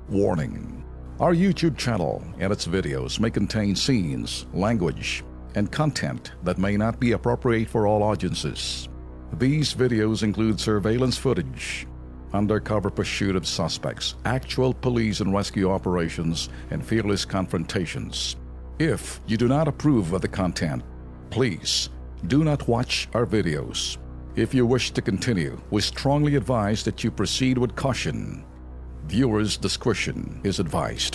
Warning: our YouTube channel and its videos may contain scenes, language, and content that may not be appropriate for all audiences. These videos include surveillance footage, undercover pursuit of suspects, actual police and rescue operations, and fearless confrontations. If you do not approve of the content, please do not watch our videos. If you wish to continue, we strongly advise that you proceed with caution. Viewers' discretion is advised.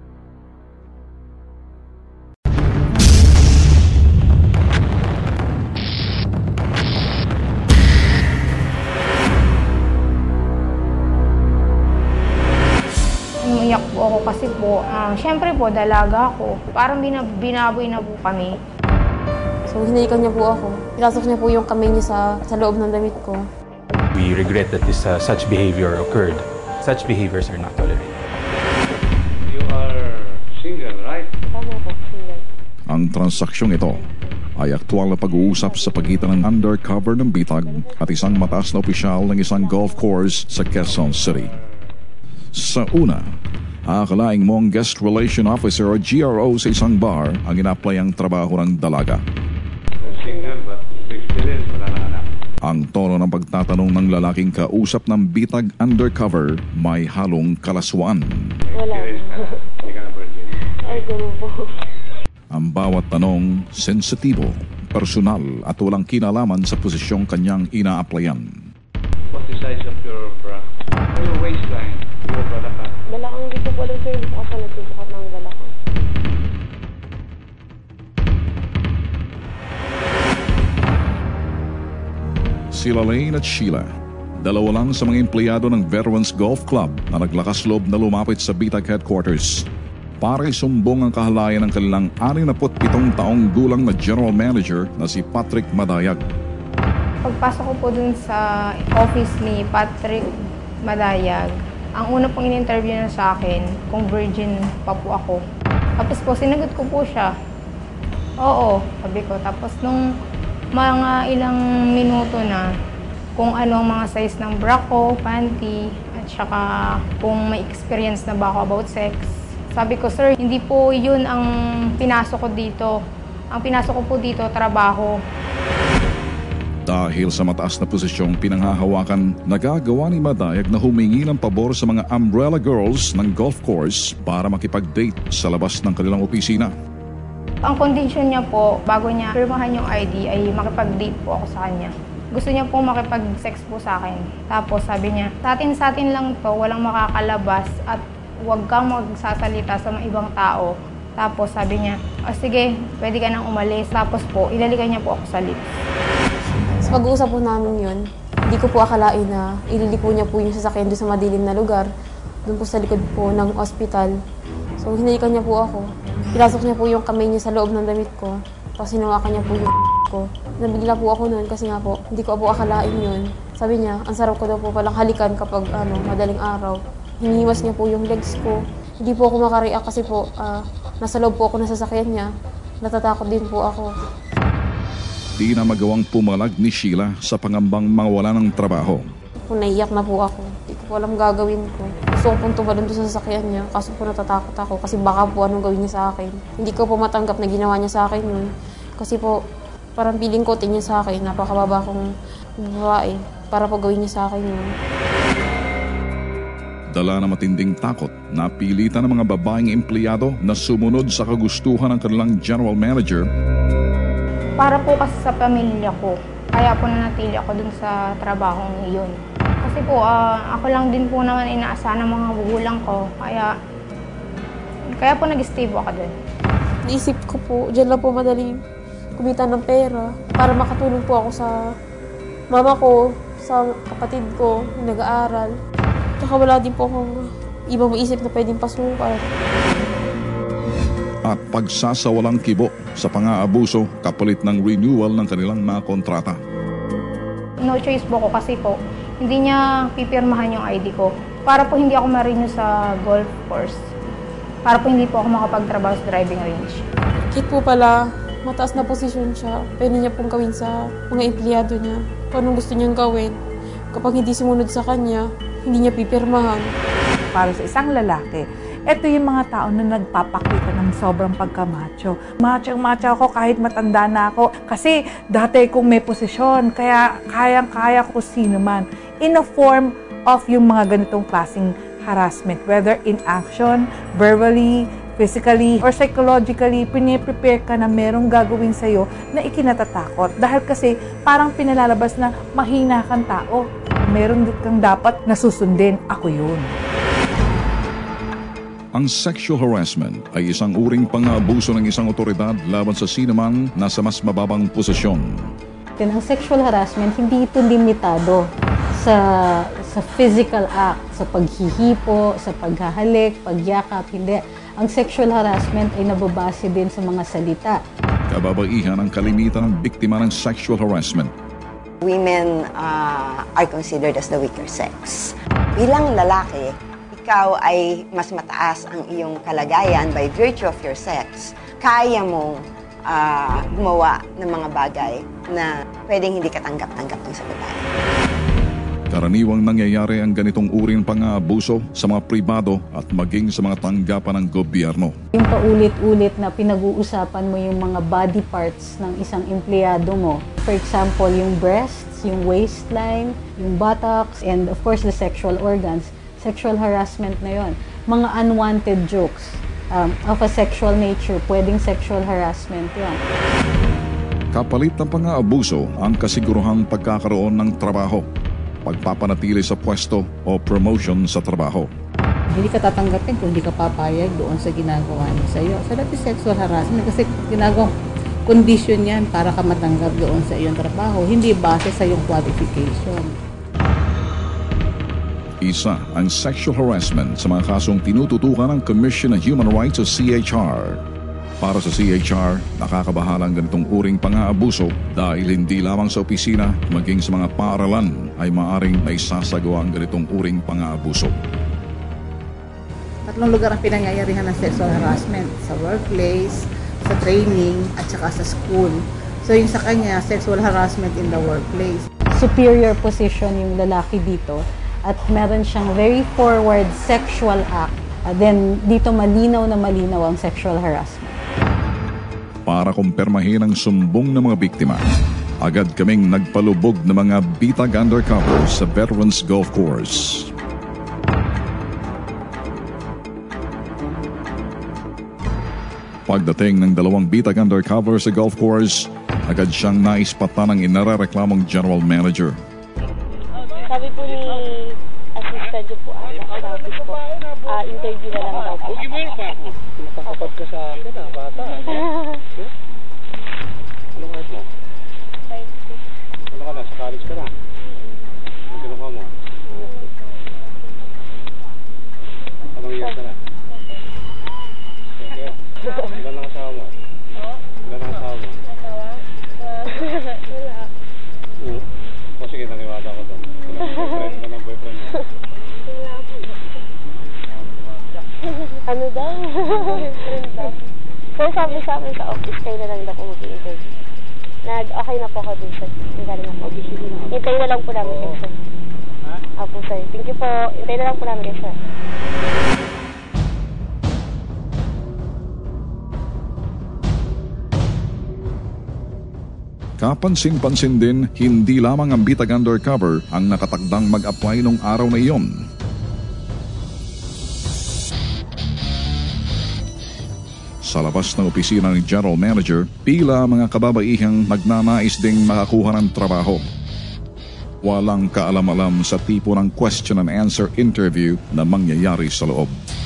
Umiyak po ako kasi po, syempre po, dalaga ako. Parang binaboy na po kami. So, hinalikan niya po ako. Pinasok niya po yung kamay niya sa loob ng damit ko. We regret that such behavior occurred. Such behaviors are not tolerated. You are single, right? Tama po, single. Ang transaksyong ito ay aktwal na pag-uusap sa pagitan ng undercover ng bitag at isang mataas na opisyal ng isang golf course sa Quezon City. Sa una, aakalaing mong guest relation officer o GRO sa isang bar ang ina-apply ang trabaho ng dalaga. Single but experience, wala na anak. Ang tono ng pagtatanong ng lalaking kausap ng bitag undercover may halong kalaswaan. Wala. Hindi ka na virgin. Ay, gano'n po. Ang bawat tanong sensitibo, personal at walang kinalaman sa posisyong kanyang ina-applyan. What's the size of your bra? Your waistline. Your balakang. Balakang dito po lang, sir. Hindi po kasi nagsusukat ng balakang. Sila Lane at Sheila, dalawa lang sa mga empleyado ng Veterans Golf Club na naglakas loob na lumapit sa bitag headquarters para isumbong ang kahalayan ng kanilang 67 taong gulang na general manager na si Patrick Madayag. Pagpasok ko po dun sa office ni Patrick Madayag, ang una pong in-interview na sa akin, kung virgin pa po ako. Tapos po, sinagot ko po siya. Oo, sabi ko. Tapos nung mga ilang minuto na, kung ano ang mga size ng bra ko, panty, at saka kung may experience na ba ako about sex. Sabi ko, sir, hindi po yun ang pinasok ko dito. Ang pinasok ko po dito, trabaho. Dahil sa mataas na posisyong pinanghahawakan, nagagawa ni Madayag na humingi ng pabor sa mga umbrella girls ng golf course para makipag-date sa labas ng kanilang opisina. Ang condition niya po, bago niya firmahan yung ID, ay makipag-date po ako sa kanya. Gusto niya po makipag-sex po sa akin. Tapos sabi niya, sa atin lang to, walang makakalabas at huwag kang magsasalita sa mga ibang tao. Tapos sabi niya, sige, pwede ka nang umalis. Tapos po, ilalikan niya po ako sa lips. Sa pag-uusap po namin yun, hindi ko po akalain na ililiko niya po yung sasakyan doon sa madilim na lugar, doon po sa likod po ng ospital. So, hinalikan niya po ako. Pinasok niya po yung kamay niya sa loob ng damit ko. Tapos hinawakan niya po yung ko. Nabigla po ako noon kasi nga po, hindi ko po akalain yun. Sabi niya, ang sarap ko daw po palang halikan kapag madaling araw. Hinihiwas niya po yung legs ko. Hindi po ako makareact kasi po, nasa loob po ako ng sasakyan niya. Natatakot din po ako. Di na magawang pumalag ni Sheila sa pangambang mawala ng trabaho. Naiyak na po ako. Hindi ko po alam gagawin ko. Gusto ko pong tumalon doon sa sasakyan niya. Kaso po natatakot ako kasi baka po anong gawin niya sa akin. Hindi ko po matanggap na ginawa niya sa akin yun. Kasi po parang piling ko niya sa akin. Napakababa kong babae para po gawin niya sa akin yun. Dala na matinding takot, napilitan ng mga babaeng empleyado na sumunod sa kagustuhan ng kanilang general manager. Para po kasi sa pamilya ko, kaya po nanatili ako dun sa trabahong iyon. Kasi po, ako lang din po naman inaasahan ng mga magulang ko, kaya po nag-stay po ako dun. Naisip ko po, dyan lang po madaling kumita ng pera para makatulong po ako sa mama ko, sa kapatid ko, na nag-aaral. Tsaka wala din po akong ibang maisip na pwedeng pasukan. At pagsasawalang kibo sa pang-aabuso kapalit ng renewal ng kanilang mga kontrata. No choice po ko kasi po, hindi niya pipirmahan yung ID ko. Para po hindi ako ma-renew sa golf course. Para po hindi po ako makapagtrabaho sa driving range. Kit po pala, mataas na posisyon siya. Pwede niya pong gawin sa mga empleyado niya. Kung anong gusto niyang gawin. Kapag hindi sumunod sa kanya, hindi niya pipirmahan. para sa isang lalaki, ito yung mga tao na nagpapakita ng sobrang pagkamacho. Macho ako kahit matanda na ako. Kasi dati kung may posisyon, kaya kayang-kaya ko sino man. In a form of yung mga ganitong klaseng harassment. Whether in action, verbally, physically, or psychologically, piniprepare ka na merong gagawin sa'yo na ikinatatakot. Dahil kasi parang pinalalabas na mahina kang tao. Meron kang dapat nasusundin. Ako yun. Ang sexual harassment ay isang uring pang-aabuso ng isang otoridad laban sa sinumang nasa mas mababang posisyon. Ang sexual harassment, hindi ito limitado sa physical act, sa paghihipo, sa paghahalik, pagyakap, hindi. Ang sexual harassment ay nababase din sa mga salita. Kababaihan ang kalimitan ng biktima ng sexual harassment. Women are considered as the weaker sex. Bilang lalaki, ikaw ay mas mataas ang iyong kalagayan by virtue of your sex. Kaya mong gumawa ng mga bagay na pwedeng hindi katanggap-tanggap dun sa babae. Karaniwang nangyayari ang ganitong uring pang-aabuso sa mga pribado at maging sa mga tanggapan ng gobyerno. Yung paulit-ulit na pinag-uusapan mo yung mga body parts ng isang empleyado mo. For example, yung breasts, yung waistline, yung buttocks, and of course the sexual organs. Sexual harassment na yon. Mga unwanted jokes of a sexual nature, pwedeng sexual harassment yon. Kapalit ng pang-aabuso ang kasiguruhang pagkakaroon ng trabaho, pagpapanatili sa pwesto o promotion sa trabaho. Hindi ka tatanggapin kung hindi ka papayag doon sa ginagawa niya sa iyo. So that is sexual harassment kasi ginagawang condition yan para ka matanggap doon sa iyong trabaho, hindi base sa iyong qualification. Isa ang sexual harassment sa mga kasong tinututukan ng Commission on Human Rights o CHR. Para sa CHR, nakakabahala ang ganitong uring pang-aabuso dahil hindi lamang sa opisina, maging sa mga paaralan ay maaring naisasagawa ang ganitong uring pang-aabuso. Tatlong lugar ang pinangyayarihan ng sexual harassment: sa workplace, sa training, at saka sa school. So yung sa kanya, sexual harassment in the workplace. Superior position yung lalaki dito at meron siyang very forward sexual act. Then dito malinaw na malinaw ang sexual harassment. Para kumpirmahin ang sumbong ng mga biktima, agad kaming nagpalubog ng mga bitag undercover sa Veterans Golf Course. Pagdating ng dalawang bitag undercover sa golf course, agad siyang naispatan ng inarereklamong general manager. Sabi po ni assistant niyo po sa office po, interview na lang daw po. Matakapad ka sa akin, bata. Anong height mo? 5'6". Ano ka na? Sa college ka na? Anong kinuha mo? Anong year ka na? Okay. Ilan ang asawa mo? Ilan ang asawa mo? Wala. O sige, naniwala ko doon. Ilan ang boyfriend mo? Ano daw? Pero sabi sa amin sa office, kayo na lang daw po mag-i-interview. Okay na po ako dun, sir. Galing na po. Hintayin na lang po namin kayo, sir. Apo, sir. Thank you po. Hintayin na lang po namin kayo, sir. Kapansin-pansin din, hindi lamang ang bitag undercover ang nakatakdang mag-apply nung araw na iyon. Sa labas ng opisina ng General Manager, pila mga kababaihang nagnanais ding makakuha ng trabaho. Walang kaalam-alam sa tipo ng question and answer interview na mangyayari sa loob.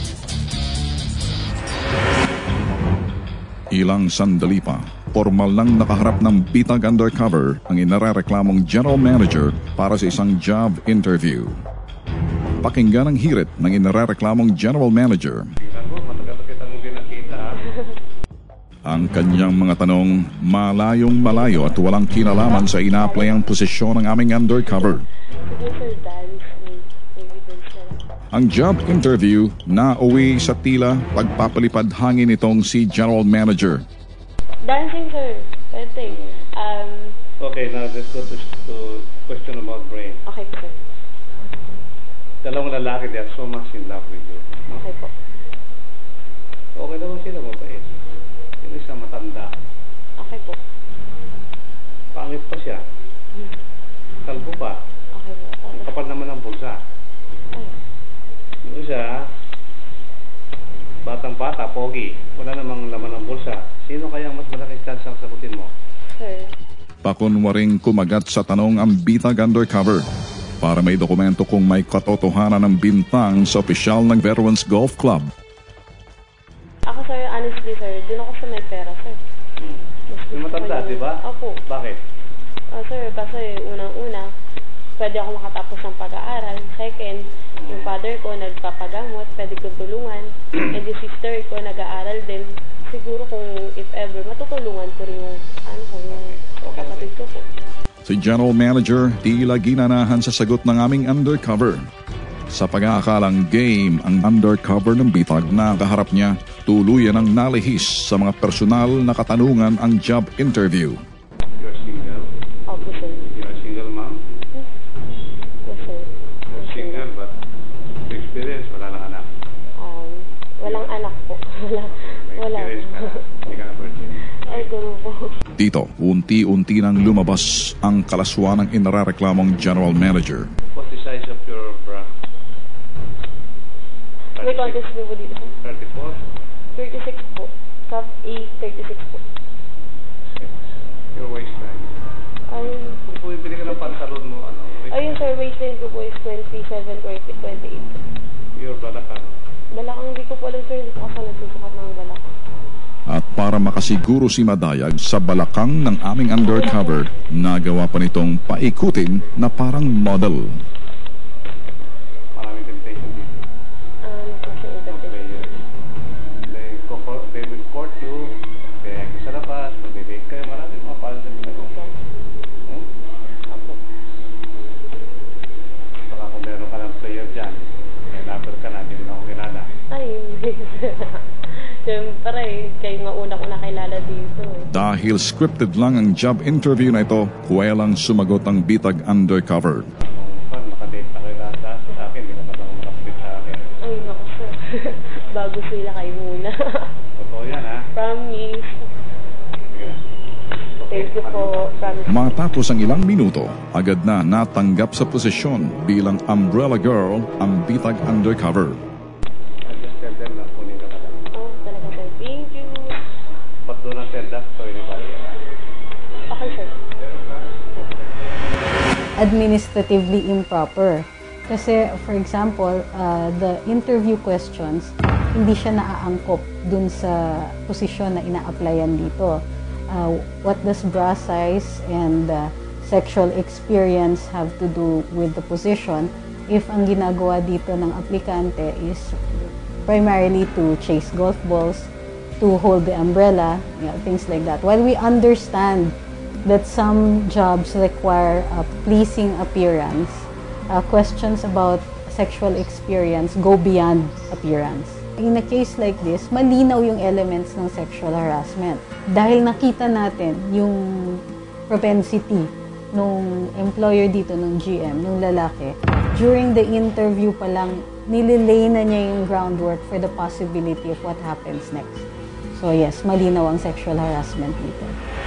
Ilang sandali pa, formal nang nakaharap ng bitag undercover ang inarereklamong General Manager para sa isang job interview. Pakinggan ang hirit ng inarereklamong General Manager. Ang kanyang mga tanong, malayong malayo at walang kinalaman sa ina-applyang posisyon ng aming undercover. Ang job interview na uwi sa tila pagpapalipad hangin nitong si General Manager. Dancing, sir. Pwede. Okay, now let's go to question about brain. Okay, sir. Dalawang lalaki, they are so much in love with you. No? Okay po. Okay naman sila, mabait. Yung isa matanda. Okay po. Pangit pa siya. Kalbo pa. Okay po. Ang kapal naman ng bulsa. Yung isa, batang-bata, pogi. Wala namang laman ng bulsa. Sino kaya mas malaking chance ang sagutin mo? Sir. Pakunwaring kumagat sa tanong ang bitag undercover para may dokumento kung may katotohanan ng bintang sa opisyal ng Veterans Golf Club. Ako sir, honestly sir, dun ako sa may pera sir. Yung matanda, di ba? Opo. Bakit? Sir, kasi unang-una, pwede ako makatapos ng pag-aaral. Second, yung father ko nagpapagamot, pwede kong tulungan. And yung sister ko nag-aaral din. Siguro kung if ever, matutulungan ko rin yung, yung kapatid ko po. Si General Manager tila ginanahan sa sagot ng aming undercover. Sa pag-aakalang game ang undercover ng bitag na kaharap niya, tuluyan ang nalihis sa mga personal na katanungan ang job interview. You're single? Opo sir. You're a single mom? Yes sir. You're single but experience, wala nang anak. Walang anak po. Wala. Experience ka na. Hindi ka na virgin. Ay, gano'n po. Dito, unti-unti nang lumabas ang kalaswa ng inarareklamong General Manager. What's the size of your bra? May contest po dito sir. 34? 36 po. Cup A, 36 po. Your waistline. Ayun. Kung bumibili ka ng pantalon mo, ano? Ayun sir, waistline ko po is 27, 28. Your balakang. Balakang hindi ko po alam sir, hindi ko kasi nagsusukat ng balakang. At para makasiguro si Madayag sa balakang ng aming undercover, nagawa pa nitong paikutin na parang model. Maraming temptation dito. Ano po siya Players. They will court you. Kaya sa labas, mag-date kayo. Maraming mga paano sa pinag-upo. Apo. Baka kung meron ka ng player dyan, kaya number ka na, hindi rin ako kilala. Ay, hindi sir. Siyempre, kayo nga una ko nakilala dito. Dahil scripted lang ang job interview na ito, kuwelang sumagot ang bitag undercover. Kung makadate na kayo lahat sa akin, hindi naman ako makapit sa akin. Ay, naku sir. Bago sila kayo muna. Totoo yan, ha? Promise. Sige na. Thank you po. Promise. Matapos ang ilang minuto, agad na natanggap sa posisyon bilang umbrella girl ang bitag undercover. I just tell them na kunin ka na lang. Oh, talaga sir. Thank you. But do not tell that to anybody. Okay sir. Administratively improper. Kasi, for example, the interview questions, hindi siya naaangkop dun sa posisyon na ina-applyan dito. What does bra size and sexual experience have to do with the position if ang ginagawa dito ng aplikante is primarily to chase golf balls, to hold the umbrella, things like that. While we understand that some jobs require a pleasing appearance, questions about sexual experience go beyond appearance. In a case like this, malinaw yung elements ng sexual harassment. Dahil nakita natin yung propensity nung employer dito, nung GM, nung lalaki, during the interview pa lang, nililay na niya yung groundwork for the possibility of what happens next. So yes, malinaw ang sexual harassment dito.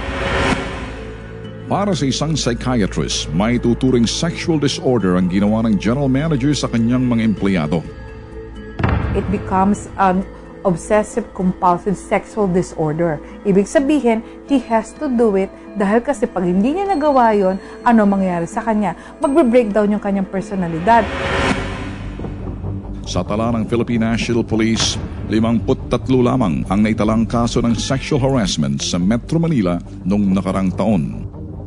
Para sa isang psychiatrist, may tuturing sexual disorder ang ginawa ng general manager sa kanyang mga empleyado. It becomes an obsessive-compulsive sexual disorder. Ibig sabihin, he has to do it dahil kasi pag hindi niya nagawa yon, ano mangyayari sa kanya? Magbe-breakdown yung kanyang personalidad. Sa tala ng Philippine National Police, 53 lamang ang naitalang kaso ng sexual harassment sa Metro Manila noong nakarang taon.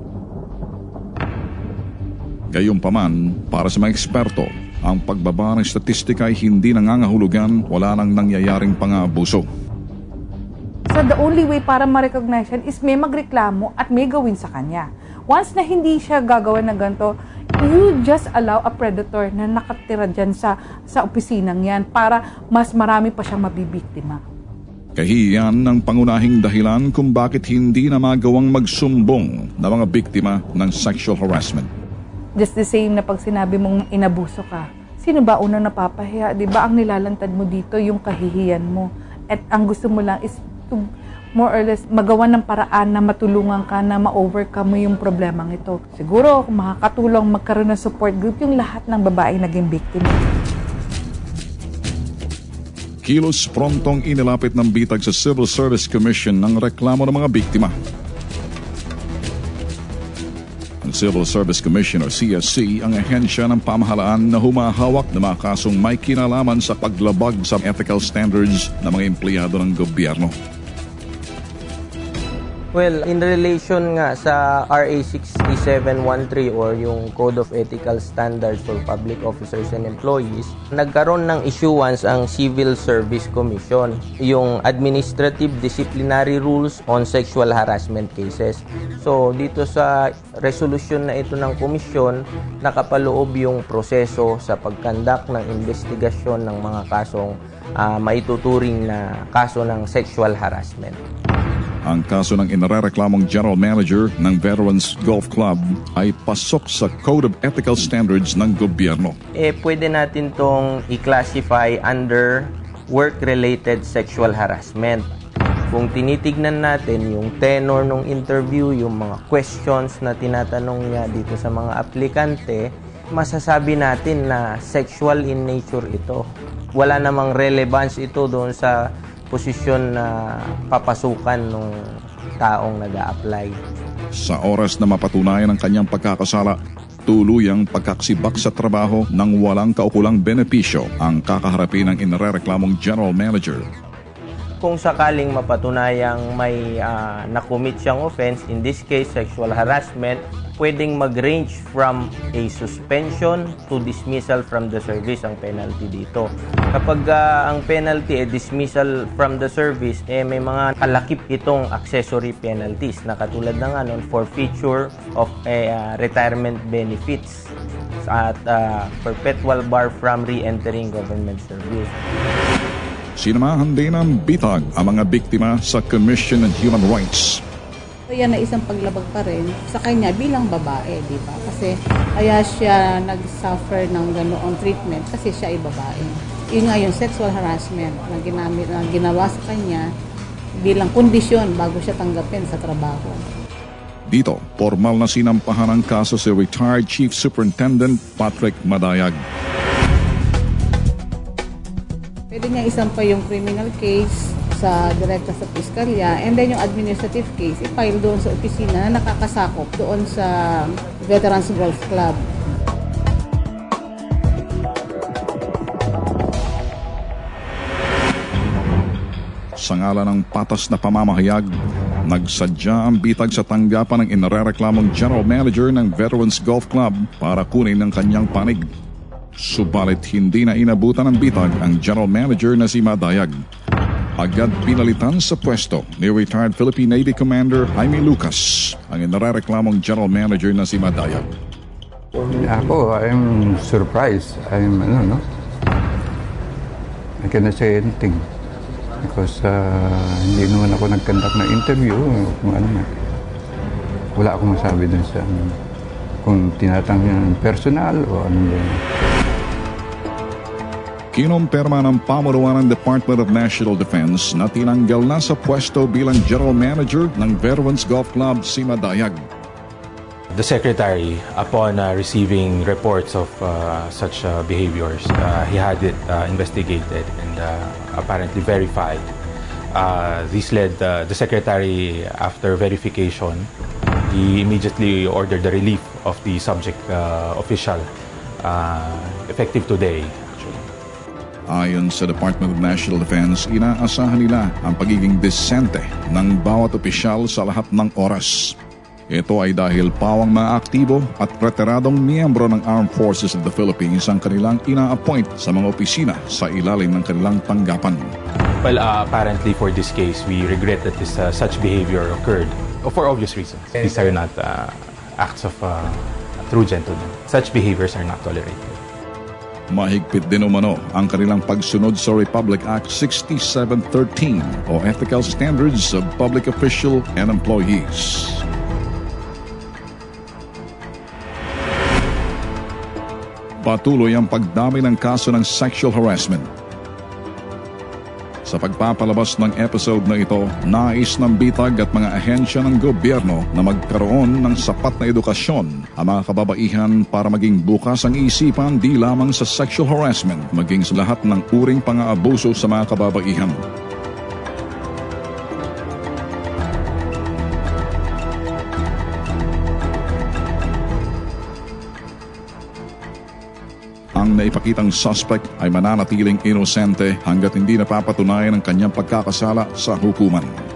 Gayunpaman, para sa mga eksperto, ang pagbaba ng statistika ay hindi nangangahulugan, wala nang nangyayaring pang-aabuso. So the only way para ma-recognize yan is may magreklamo at may gawin sa kanya. Once na hindi siya gagawa ng ganito, you just allow a predator na nakatira dyan sa opisinang yan para mas marami pa siyang mabibiktima. Kahiyan ang pangunahing dahilan kung bakit hindi na magawang magsumbong na mga biktima ng sexual harassment. Just the same na pag sinabi mong inabuso ka, Sino ba unang napapahiya? Di ba ang nilalantad mo dito yung kahihiyan mo? At ang gusto mo lang is to more or less magawa ng paraan na matulungan ka na ma-overcome mo yung problemang ito. Siguro makakatulong magkaroon ng support group yung lahat ng babaeng naging biktima. Kilos prontong inilapit ng bitag sa Civil Service Commission ng reklamo ng mga biktima. Ang Civil Service Commission o CSC ang ahensya ng pamahalaan na humahawak ng mga kasong may kinalaman sa paglabag sa ethical standards ng mga empleyado ng gobyerno. Well, in relation nga sa RA 6713 or yung Code of Ethical Standards for Public Officers and Employees, nagkaroon ng issuance ang Civil Service Commission, yung Administrative Disciplinary Rules on Sexual Harassment Cases. So, dito sa resolution na ito ng komisyon, nakapaloob yung proseso sa pagkandak ng investigasyon ng mga kasong maituturing na kaso ng sexual harassment. Ang kaso ng inarereklamong General Manager ng Veterans Golf Club ay pasok sa Code of Ethical Standards ng gobyerno. Pwede natin tong i-classify under work-related sexual harassment. Kung tinitignan natin yung tenor ng interview, yung mga questions na tinatanong niya dito sa mga aplikante, masasabi natin na sexual in nature ito. Wala namang relevance ito doon sa posisyon na papasukan ng taong nag-a-apply. Sa oras na mapatunayan ang kanyang pagkakasala, tuluyang pagkaksibak sa trabaho ng walang kaukulang benepisyo ang kakaharapin ng inarereklamong General Manager. Kung sakaling mapatunayang may nakomit siyang offense, in this case sexual harassment, pwedeng mag-range from a suspension to dismissal from the service ang penalty dito. Kapag ang penalty dismissal from the service, may mga kalakip itong accessory penalties na katulad ng forfeiture of retirement benefits at perpetual bar from re-entering government service. Sinamahan din ng bitag ang mga biktima sa Commission on Human Rights. Yan na isang paglabag pa rin sa kanya bilang babae, di ba? Kasi kaya siya nag-suffer ng ganoong treatment kasi siya ay babae. Yun nga yung sexual harassment na ginawa sa kanya bilang kondisyon bago siya tanggapin sa trabaho. Dito, formal na sinampahan ang kaso si retired Chief Superintendent Patrick Madayag. Pwede niya isampa yung criminal case sa direkta sa piskalya, and then yung administrative case i-file doon sa opisina na nakakasakop doon sa Veterans Golf Club. Sa ngalan ng patas na pamamahayag, nagsadya ang bitag sa tanggapan ng inarereklamong General Manager ng Veterans Golf Club para kunin ang kanyang panig. Subalit hindi na inabutan ng bitag ang General Manager na si Madayag. Agad pinalitan sa pwesto ni retired Philippine Navy Commander Jaime Lucas ang inarereklamong General Manager na si Madayag. Ako, I'm surprised. I cannot say anything because hindi naman ako nag-conduct na interview. Wala akong masabi dun sa kung tinatanggihan ng personal o ano yun. Kinumpirma ng pamunuan ng Department of National Defense na tinanggal na sa pwesto bilang General Manager ng Veterans Golf Club si Madayag. The Secretary, upon receiving reports of such behaviors, he had it investigated and apparently verified. This led the Secretary, after verification, he immediately ordered the relief of the subject official, effective today. Ayon sa Department of National Defense, inaasahan nila ang pagiging disente ng bawat opisyal sa lahat ng oras. Ito ay dahil pawang mga aktibo at retiradong miyembro ng Armed Forces of the Philippines ang kanilang ina-appoint sa mga opisina sa ilalim ng kanilang tanggapan. Well, apparently for this case, we regret that such behavior occurred for obvious reasons. These are not acts of true gentlemen. Such behaviors are not tolerated. Mahigpit din umano ang kanilang pagsunod sa Republic Act 6713 o Ethical Standards of Public Official and Employees. patuloy ang pagdami ng kaso ng sexual harassment. Sa pagpapalabas ng episode na ito, nais ng bitag at mga ahensya ng gobyerno na magkaroon ng sapat na edukasyon ang mga kababaihan para maging bukas ang isipan di lamang sa sexual harassment, maging sa lahat ng uring pang-aabuso sa mga kababaihan. Ang naipakitang suspect ay mananatiling inosente hanggat hindi napapatunayan ang kanyang pagkakasala sa hukuman.